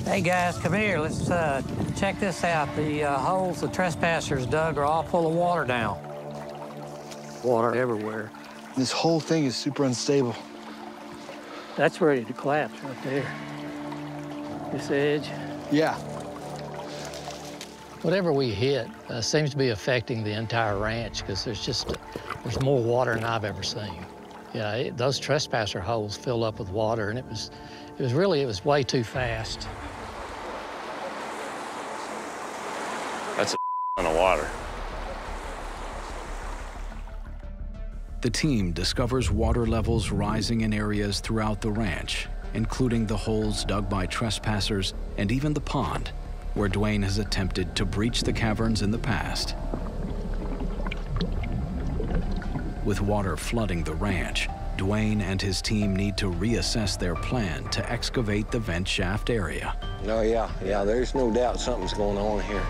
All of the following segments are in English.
Hey guys, come here. Let's check this out. The holes the trespassers dug are all full of water now. Water everywhere. This whole thing is super unstable. That's ready to collapse right there. This edge. Yeah. Whatever we hit seems to be affecting the entire ranch because there's more water than I've ever seen. Yeah, those trespasser holes filled up with water, and it was way too fast. That's a ton of water. The team discovers water levels rising in areas throughout the ranch, including the holes dug by trespassers and even the pond, where Duane has attempted to breach the caverns in the past. With water flooding the ranch, Duane and his team need to reassess their plan to excavate the vent shaft area. Oh, yeah, there's no doubt something's going on here.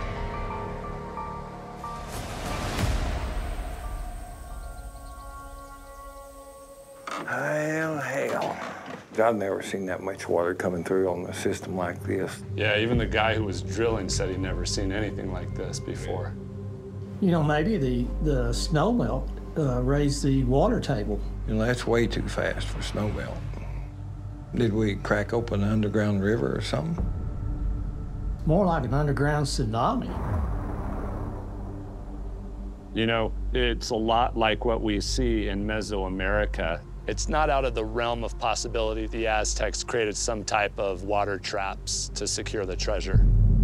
Hell. I've never seen that much water coming through on a system like this. Yeah, even the guy who was drilling said he'd never seen anything like this before. You know, maybe the snow melt raised the water table. You know, that's way too fast for snow melt. Did we crack open an underground river or something? More like an underground tsunami. You know, it's a lot like what we see in Mesoamerica. It's not out of the realm of possibility the Aztecs created some type of water traps to secure the treasure.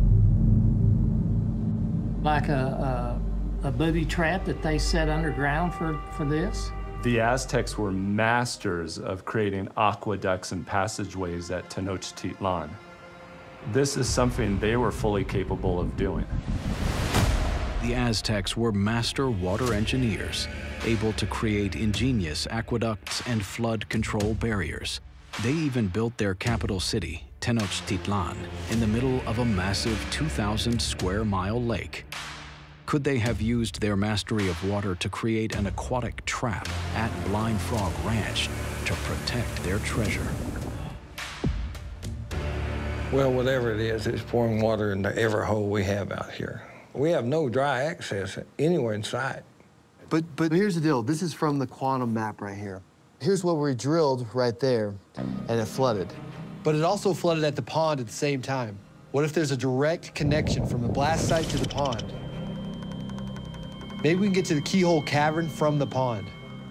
Like a booby trap that they set underground for this? The Aztecs were masters of creating aqueducts and passageways at Tenochtitlan. This is something they were fully capable of doing. The Aztecs were master water engineers, able to create ingenious aqueducts and flood control barriers. They even built their capital city, Tenochtitlan, in the middle of a massive 2,000 square mile lake. Could they have used their mastery of water to create an aquatic trap at Blind Frog Ranch to protect their treasure? Well, whatever it is, it's pouring water into every hole we have out here. We have no dry access anywhere in sight. But here's the deal. This is from the quantum map right here. Here's what we drilled right there, and it flooded. But it also flooded at the pond at the same time. What if there's a direct connection from the blast site to the pond? Maybe we can get to the keyhole cavern from the pond.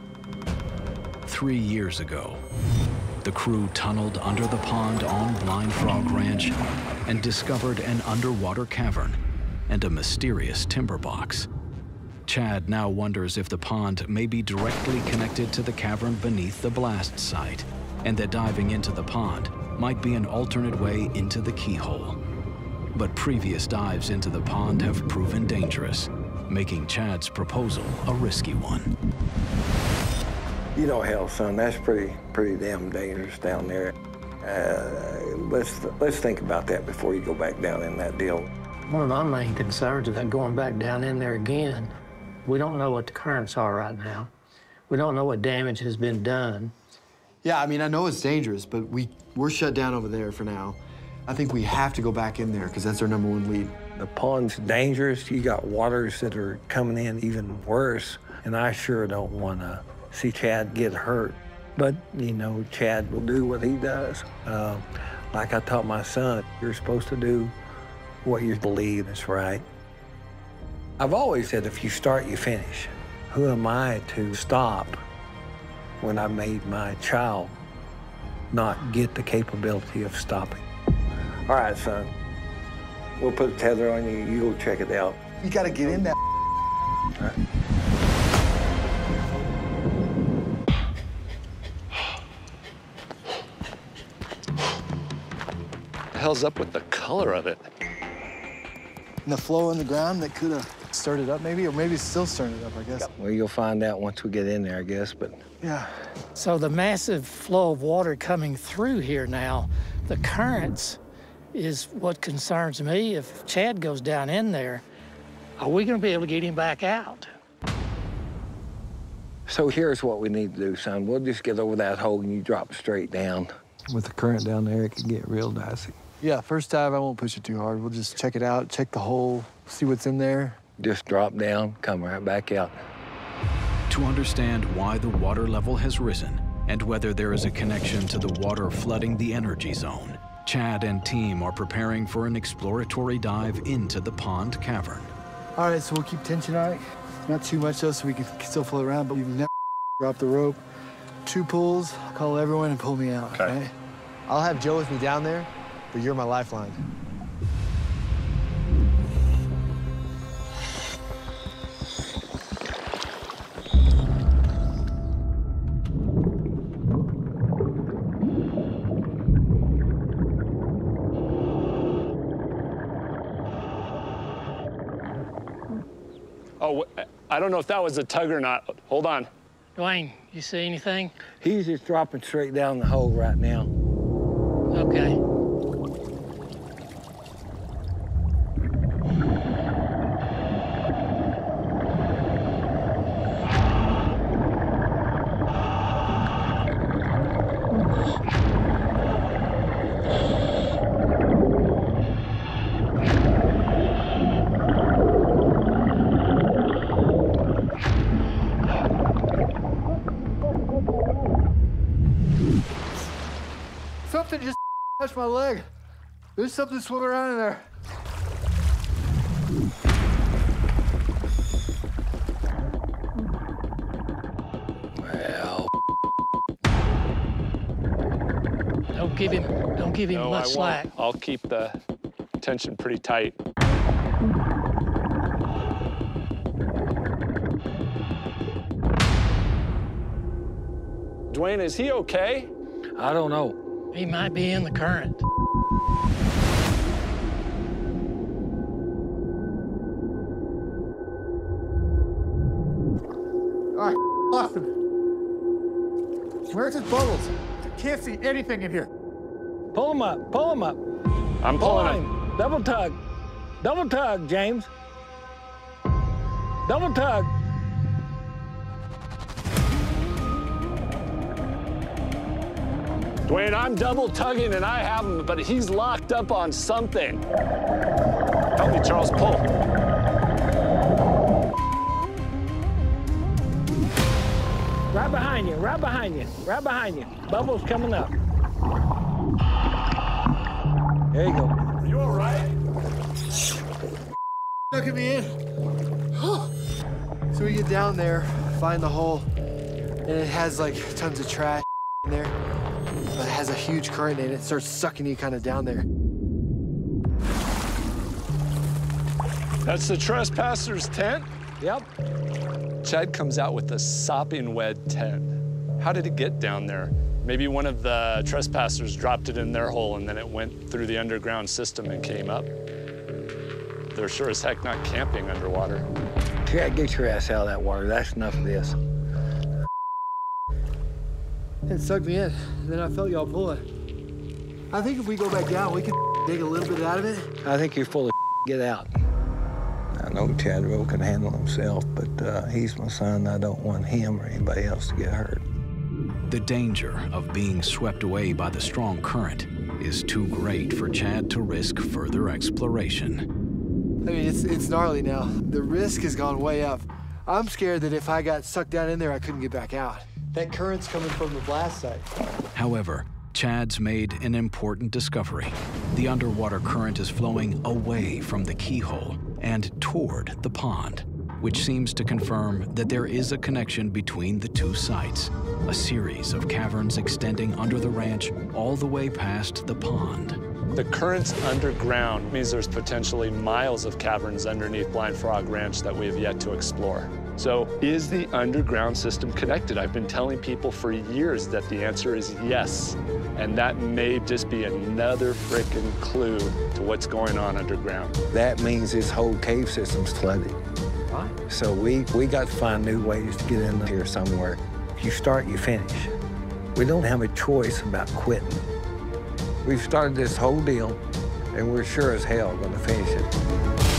3 years ago, the crew tunneled under the pond on Blind Frog Ranch and discovered an underwater cavern and a mysterious timber box. Chad now wonders if the pond may be directly connected to the cavern beneath the blast site, and that diving into the pond might be an alternate way into the keyhole. But previous dives into the pond have proven dangerous, making Chad's proposal a risky one. You know, hell, son, that's pretty damn dangerous down there. Let's think about that before you go back down in that deal. One of my main concerns is that going back down in there again, we don't know what the currents are right now. We don't know what damage has been done. Yeah, I mean, I know it's dangerous, but we're shut down over there for now. I think we have to go back in there because that's our #1 lead. The pond's dangerous. You got waters that are coming in even worse, and I sure don't want to see Chad get hurt. But, you know, Chad will do what he does. Like I taught my son, you're supposed to do what you believe is right. I've always said if you start, you finish. Who am I to stop when I made my child not get the capability of stopping? All right, son. We'll put a tether on you. You go check it out. You got to get in that. All right. What the hell's up with the color of it? And the flow in the ground that could have stirred it up maybe, or maybe it's still stirring it up, I guess. Well, you'll find out once we get in there, I guess, but... Yeah. So the massive flow of water coming through here now, the currents is what concerns me. If Chad goes down in there, are we gonna be able to get him back out? So here's what we need to do, son. We'll just get over that hole and you drop straight down. With the current down there, it can get real dicey. Yeah, first dive, I won't push it too hard. We'll just check it out, check the hole, see what's in there. Just drop down, come right back out. To understand why the water level has risen and whether there is a connection to the water flooding the energy zone, Chad and team are preparing for an exploratory dive into the pond cavern. All right, so we'll keep tension on it. Not too much, though, so we can still float around, but we've never dropped the rope. 2 pulls, call everyone and pull me out, okay? I'll have Joe with me down there, but you're my lifeline. Oh, I don't know if that was a tug or not. Hold on. Duane, you see anything? He's just dropping straight down the hole right now. Okay. Something just touched my leg. There's something swimming around in there. Well, Don't give him No, much I slack. won't. I'll keep the tension pretty tight. Duane, is he okay? I don't know. He might be in the current. All right, lost him. Where's his bubbles? I can't see anything in here. Pull him up, pull him up. I'm Pull pulling him. him. Double tug, James. Double tug. Duane, I'm double tugging and I have him, but he's locked up on something. Help me, Charles, pull. Right behind you, right behind you, right behind you. Bubbles coming up. There you go. Are you all right? Sucking me in. So we get down there, find the hole, and it has like tons of trash in there. But it has a huge current in it. It starts sucking you kind of down there. That's the trespasser's tent? Yep. Chad comes out with a sopping wet tent. How did it get down there? Maybe one of the trespassers dropped it in their hole and then it went through the underground system and came up. They're sure as heck not camping underwater. Chad, get your ass out of that water. That's enough of this. It sucked me in, and then I felt y'all pulling. I think if we go back down, we can dig a little bit out of it. I think you're full of Get out. I know Chad Rowe can handle himself, but he's my son. I don't want him or anybody else to get hurt. The danger of being swept away by the strong current is too great for Chad to risk further exploration. I mean, it's gnarly now. The risk has gone way up. I'm scared that if I got sucked down in there, I couldn't get back out. That current's coming from the blast site. However, Chad's made an important discovery. The underwater current is flowing away from the keyhole and toward the pond, which seems to confirm that there is a connection between the two sites, a series of caverns extending under the ranch all the way past the pond. The current's underground means there's potentially miles of caverns underneath Blind Frog Ranch that we have yet to explore. So is the underground system connected? I've been telling people for years that the answer is yes. And that may just be another frickin' clue to what's going on underground. That means this whole cave system's flooded. Why? So we got to find new ways to get in here somewhere. If you start, you finish. We don't have a choice about quitting. We've started this whole deal, and we're sure as hell gonna finish it.